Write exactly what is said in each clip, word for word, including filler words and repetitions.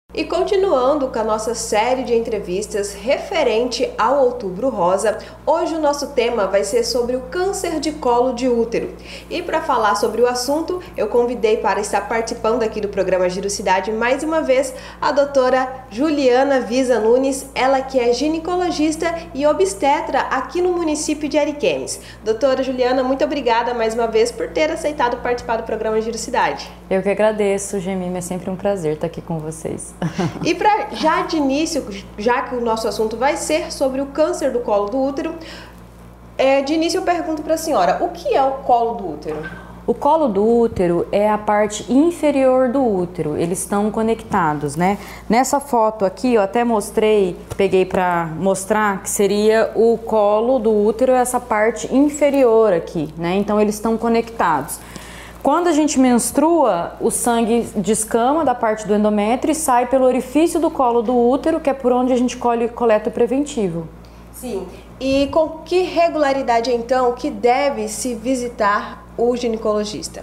E continuando com a nossa série de entrevistas referente ao Outubro Rosa, hoje o nosso tema vai ser sobre o câncer de colo de útero. E para falar sobre o assunto, eu convidei para estar participando aqui do programa Giro Cidade mais uma vez a doutora Juliana Visa Nunes, ela que é ginecologista e obstetra aqui no município de Ariquemes. Doutora Juliana, muito obrigada mais uma vez por ter aceitado participar do programa Giro Cidade. Eu que agradeço, Gemima, é sempre um prazer estar aqui com vocês. E para já de início, já que o nosso assunto vai ser sobre o câncer do colo do útero, é, de início eu pergunto para a senhora, o que é o colo do útero? O colo do útero é a parte inferior do útero, eles estão conectados, né? Nessa foto aqui, eu até mostrei, peguei para mostrar que seria o colo do útero, essa parte inferior aqui, né? Então eles estão conectados. Quando a gente menstrua, o sangue descama da parte do endométrio e sai pelo orifício do colo do útero, que é por onde a gente colhe, coleta o preventivo. Sim. E com que regularidade, então, que deve se visitar o ginecologista?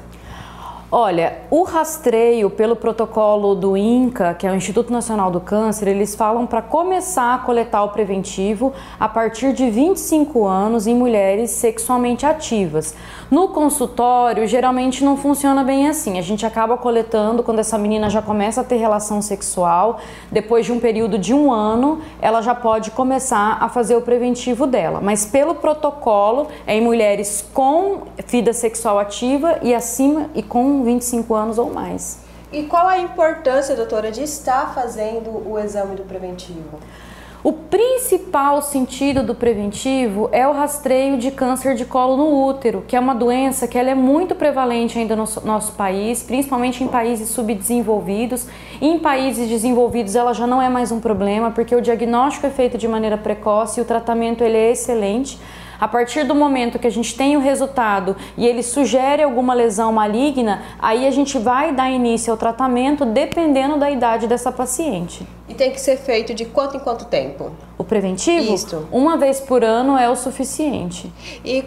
Olha, o rastreio pelo protocolo do INCA, que é o Instituto Nacional do Câncer, eles falam para começar a coletar o preventivo a partir de vinte e cinco anos em mulheres sexualmente ativas. No consultório, geralmente não funciona bem assim. A gente acaba coletando quando essa menina já começa a ter relação sexual. Depois de um período de um ano, ela já pode começar a fazer o preventivo dela. Mas pelo protocolo, é em mulheres com vida sexual ativa e acima e com vinte e cinco anos ou mais. E qual a importância, doutora, de estar fazendo o exame do preventivo? O principal sentido do preventivo é o rastreio de câncer de colo no útero, que é uma doença que ela é muito prevalente ainda no nosso país, principalmente em países subdesenvolvidos. E em países desenvolvidos ela já não é mais um problema, porque o diagnóstico é feito de maneira precoce e o tratamento ele é excelente. A partir do momento que a gente tem o resultado e ele sugere alguma lesão maligna, aí a gente vai dar início ao tratamento dependendo da idade dessa paciente. E tem que ser feito de quanto em quanto tempo? O preventivo? Isso. Uma vez por ano é o suficiente. E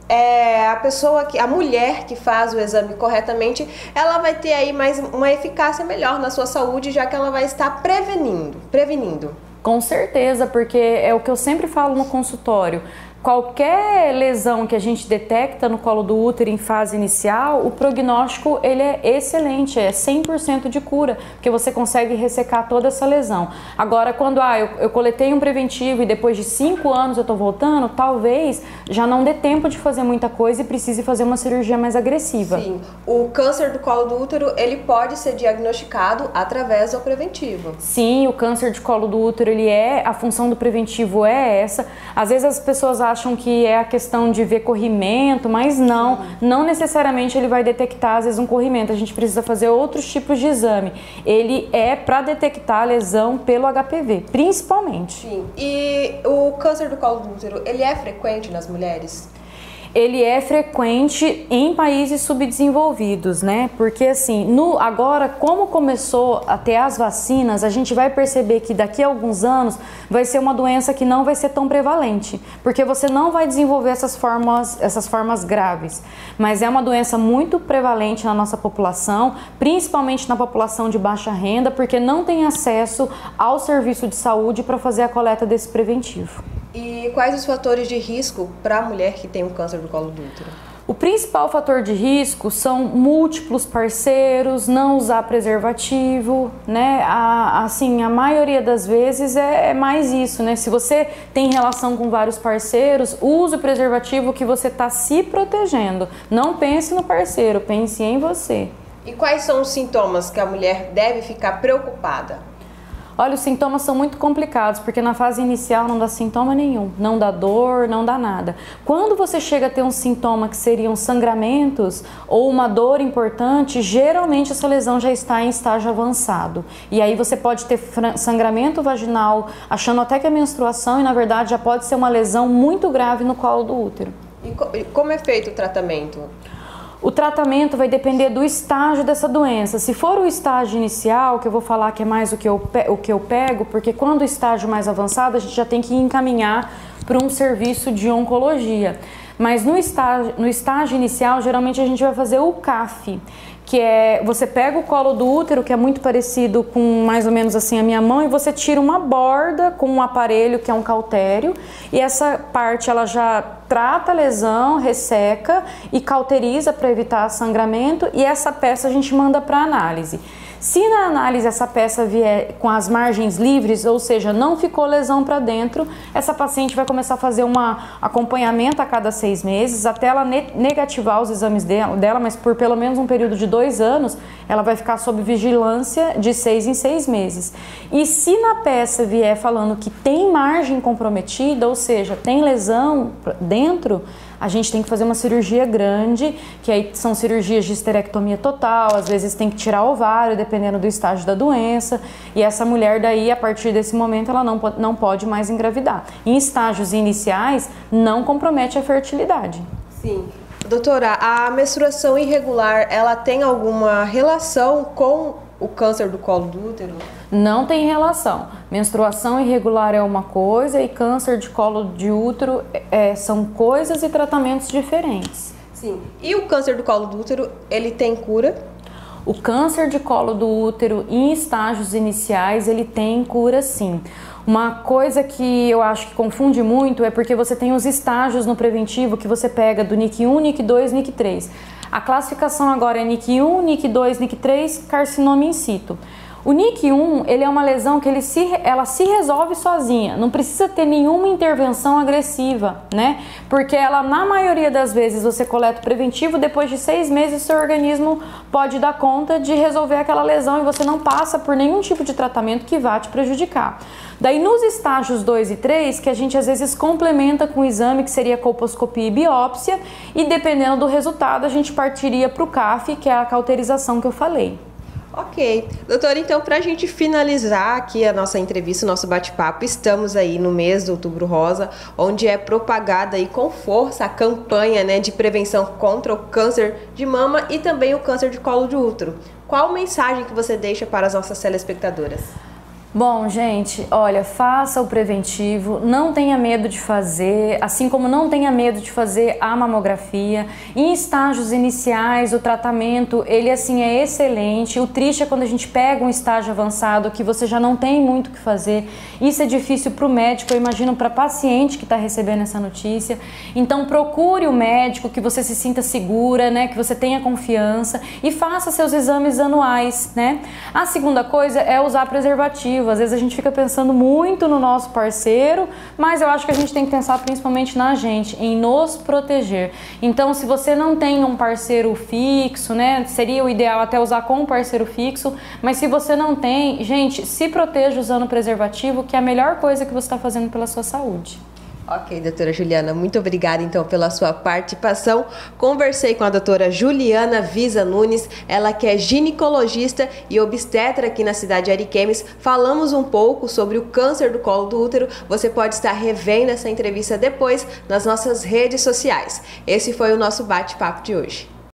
é, a pessoa, que, a mulher que faz o exame corretamente, ela vai ter aí mais uma eficácia melhor na sua saúde, já que ela vai estar prevenindo. prevenindo. Com certeza, porque é o que eu sempre falo no consultório. Qualquer lesão que a gente detecta no colo do útero em fase inicial, o prognóstico ele é excelente, é cem por cento de cura, porque você consegue ressecar toda essa lesão. Agora, quando ah, eu, eu coletei um preventivo e depois de cinco anos eu estou voltando, talvez já não dê tempo de fazer muita coisa e precise fazer uma cirurgia mais agressiva. Sim, o câncer do colo do útero, ele pode ser diagnosticado através do preventivo. Sim, o câncer de colo do útero, ele é, a função do preventivo é essa. Às vezes as pessoas acham acham que é a questão de ver corrimento, mas não, não necessariamente ele vai detectar às vezes um corrimento, a gente precisa fazer outros tipos de exame. Ele é para detectar a lesão pelo H P V, principalmente. Sim. E o câncer do colo do útero, ele é frequente nas mulheres? Ele é frequente em países subdesenvolvidos, né? Porque assim, no, agora como começou a ter as vacinas, a gente vai perceber que daqui a alguns anos vai ser uma doença que não vai ser tão prevalente, porque você não vai desenvolver essas formas, essas formas graves. Mas é uma doença muito prevalente na nossa população, principalmente na população de baixa renda, porque não tem acesso ao serviço de saúde para fazer a coleta desse preventivo. E quais os fatores de risco para a mulher que tem um câncer do colo do útero? O principal fator de risco são múltiplos parceiros, não usar preservativo, né? A, assim, a maioria das vezes é, é mais isso, né? Se você tem relação com vários parceiros, use o preservativo que você está se protegendo. Não pense no parceiro, pense em você. E quais são os sintomas que a mulher deve ficar preocupada? Olha, os sintomas são muito complicados, porque na fase inicial não dá sintoma nenhum, não dá dor, não dá nada. Quando você chega a ter um sintoma que seriam sangramentos ou uma dor importante, geralmente essa lesão já está em estágio avançado. E aí você pode ter sangramento vaginal, achando até que é menstruação, e na verdade já pode ser uma lesão muito grave no colo do útero. E como é feito o tratamento? O tratamento vai depender do estágio dessa doença. Se for o estágio inicial, que eu vou falar que é mais o que eu, o que eu pego, porque quando o estágio mais avançado, a gente já tem que encaminhar para um serviço de oncologia. Mas no estágio, no estágio inicial, geralmente a gente vai fazer o C A F, que é, você pega o colo do útero, que é muito parecido com mais ou menos assim a minha mão, e você tira uma borda com um aparelho que é um cautério, e essa parte ela já trata a lesão, resseca e cauteriza para evitar sangramento, e essa peça a gente manda para análise. Se na análise essa peça vier com as margens livres, ou seja, não ficou lesão para dentro, essa paciente vai começar a fazer um acompanhamento a cada seis meses, até ela negativar os exames dela, mas por pelo menos um período de dois anos, ela vai ficar sob vigilância de seis em seis meses. E se na peça vier falando que tem margem comprometida, ou seja, tem lesão dentro, a gente tem que fazer uma cirurgia grande, que aí são cirurgias de esterectomia total, às vezes tem que tirar o ovário, dependendo do estágio da doença, e essa mulher daí, a partir desse momento, ela não, não pode mais engravidar. Em estágios iniciais, não compromete a fertilidade. Sim. Doutora, a menstruação irregular, ela tem alguma relação com o câncer do colo do útero? Não tem relação. Menstruação irregular é uma coisa e câncer de colo de útero é, são coisas e tratamentos diferentes. Sim. E o câncer do colo do útero, ele tem cura? O câncer de colo do útero em estágios iniciais, ele tem cura sim. Uma coisa que eu acho que confunde muito é porque você tem os estágios no preventivo que você pega do N I C um, N I C dois, N I C três. A classificação agora é N I C um, N I C dois, N I C três, carcinoma in situ. O N I C um, ele é uma lesão que ele se, ela se resolve sozinha, não precisa ter nenhuma intervenção agressiva, né? Porque ela, na maioria das vezes, você coleta o preventivo, depois de seis meses seu organismo pode dar conta de resolver aquela lesão e você não passa por nenhum tipo de tratamento que vá te prejudicar. Daí nos estágios dois e três, que a gente às vezes complementa com o exame que seria colposcopia e biópsia, e dependendo do resultado a gente partiria para o C A F, que é a cauterização que eu falei. Ok. Doutora, então, para a gente finalizar aqui a nossa entrevista, o nosso bate-papo, estamos aí no mês do Outubro Rosa, onde é propagada aí com força a campanha, né, de prevenção contra o câncer de mama e também o câncer de colo de útero. Qual mensagem que você deixa para as nossas telespectadoras? Bom, gente, olha, faça o preventivo, não tenha medo de fazer, assim como não tenha medo de fazer a mamografia. Em estágios iniciais, o tratamento, ele assim é excelente. O triste é quando a gente pega um estágio avançado que você já não tem muito o que fazer. Isso é difícil para o médico, eu imagino para a paciente que está recebendo essa notícia. Então procure o médico, que você se sinta segura, né, que você tenha confiança e faça seus exames anuais, né? A segunda coisa é usar preservativo. Às vezes a gente fica pensando muito no nosso parceiro, mas eu acho que a gente tem que pensar principalmente na gente, em nos proteger. Então, se você não tem um parceiro fixo, né, seria o ideal até usar com um parceiro fixo, mas se você não tem, gente, se proteja usando preservativo, que é a melhor coisa que você está fazendo pela sua saúde. Ok, doutora Juliana, muito obrigada então pela sua participação. Conversei com a doutora Juliana Visa Nunes, ela que é ginecologista e obstetra aqui na cidade de Ariquemes. Falamos um pouco sobre o câncer do colo do útero. Você pode estar revendo essa entrevista depois nas nossas redes sociais. Esse foi o nosso bate-papo de hoje.